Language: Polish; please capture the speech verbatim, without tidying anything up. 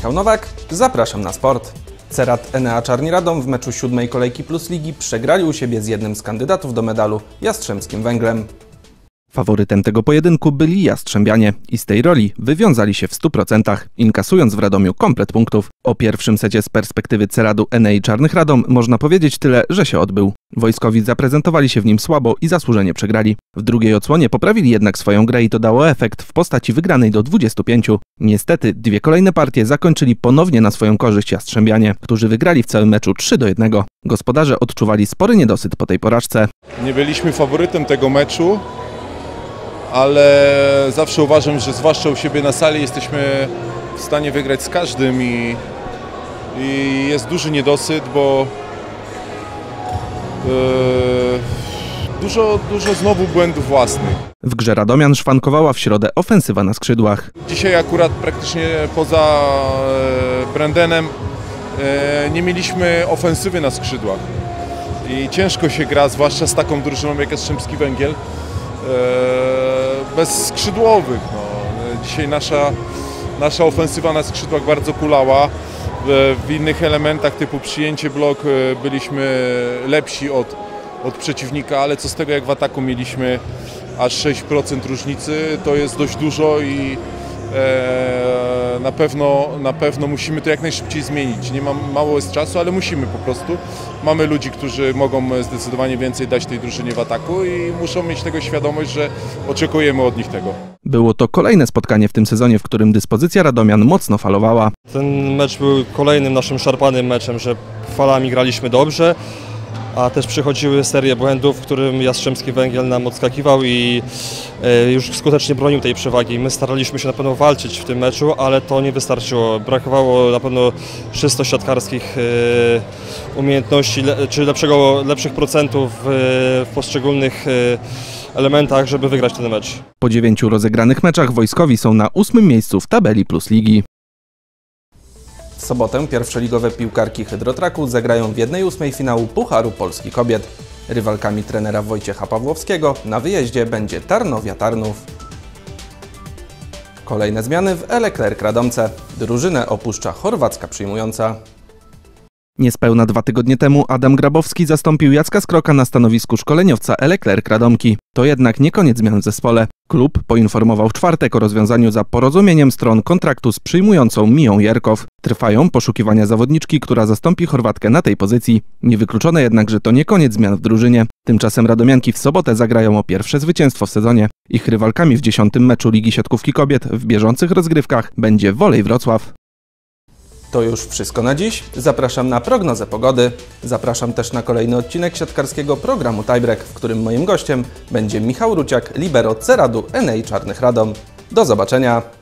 Michał Nowak, zapraszam na sport. Cerat Enea Czarni Radom w meczu siódmej kolejki Plus Ligi przegrali u siebie z jednym z kandydatów do medalu, Jastrzębskim Węglem. Faworytem tego pojedynku byli Jastrzębianie i z tej roli wywiązali się w stu procentach, inkasując w Radomiu komplet punktów. O pierwszym secie z perspektywy Ceradu Enei Czarnych Radom można powiedzieć tyle, że się odbył. Wojskowi zaprezentowali się w nim słabo i zasłużenie przegrali. W drugiej odsłonie poprawili jednak swoją grę i to dało efekt w postaci wygranej do dwudziestu pięciu. Niestety dwie kolejne partie zakończyli ponownie na swoją korzyść Jastrzębianie, którzy wygrali w całym meczu trzy do jednego. Gospodarze odczuwali spory niedosyt po tej porażce. Nie byliśmy faworytem tego meczu, ale zawsze uważam, że zwłaszcza u siebie na sali jesteśmy w stanie wygrać z każdym i, i jest duży niedosyt, bo yy, dużo, dużo znowu błędów własnych. W grze Radomian szwankowała w środę ofensywa na skrzydłach. Dzisiaj akurat praktycznie poza Brandenem nie mieliśmy ofensywy na skrzydłach i ciężko się gra, zwłaszcza z taką drużyną jak Jastrzębski Węgiel, bez skrzydłowych. No. Dzisiaj nasza, nasza ofensywa na skrzydłach bardzo kulała. W innych elementach typu przyjęcie blok byliśmy lepsi od, od przeciwnika, ale co z tego, jak w ataku mieliśmy aż sześć procent różnicy, to jest dość dużo i e, na pewno, na pewno musimy to jak najszybciej zmienić. Nie mam, mało jest czasu, ale musimy po prostu. Mamy ludzi, którzy mogą zdecydowanie więcej dać tej drużynie w ataku i muszą mieć tego świadomość, że oczekujemy od nich tego. Było to kolejne spotkanie w tym sezonie, w którym dyspozycja Radomian mocno falowała. Ten mecz był kolejnym naszym szarpanym meczem, że falami graliśmy dobrze, a też przychodziły serie błędów, w którym Jastrzębski Węgiel nam odskakiwał i już skutecznie bronił tej przewagi. My staraliśmy się na pewno walczyć w tym meczu, ale to nie wystarczyło. Brakowało na pewno czysto siatkarskich umiejętności, czy lepszego, lepszych procentów w poszczególnych elementach, żeby wygrać ten mecz. Po dziewięciu rozegranych meczach wojskowi są na ósmym miejscu w tabeli Plus Ligi. W sobotę pierwszoligowe piłkarki Hydrotraku zagrają w jednej ósmej finału Pucharu Polski Kobiet. Rywalkami trenera Wojciecha Pawłowskiego na wyjeździe będzie Tarnowia Tarnów. Kolejne zmiany w Eleclerc Radomce. Drużynę opuszcza chorwacka przyjmująca. Niespełna dwa tygodnie temu Adam Grabowski zastąpił Jacka Skroka na stanowisku szkoleniowca Eleclerc Radomki. To jednak nie koniec zmian w zespole. Klub poinformował w czwartek o rozwiązaniu za porozumieniem stron kontraktu z przyjmującą Miją Jerkow. Trwają poszukiwania zawodniczki, która zastąpi Chorwatkę na tej pozycji. Niewykluczone jednak, że to nie koniec zmian w drużynie. Tymczasem radomianki w sobotę zagrają o pierwsze zwycięstwo w sezonie. Ich rywalkami w dziesiątym meczu Ligi Siatkówki Kobiet w bieżących rozgrywkach będzie Wolej Wrocław. To już wszystko na dziś. Zapraszam na prognozę pogody. Zapraszam też na kolejny odcinek siatkarskiego programu Tiebreak, w którym moim gościem będzie Michał Ruciak, libero Ceradu Enei Czarnych Radom. Do zobaczenia!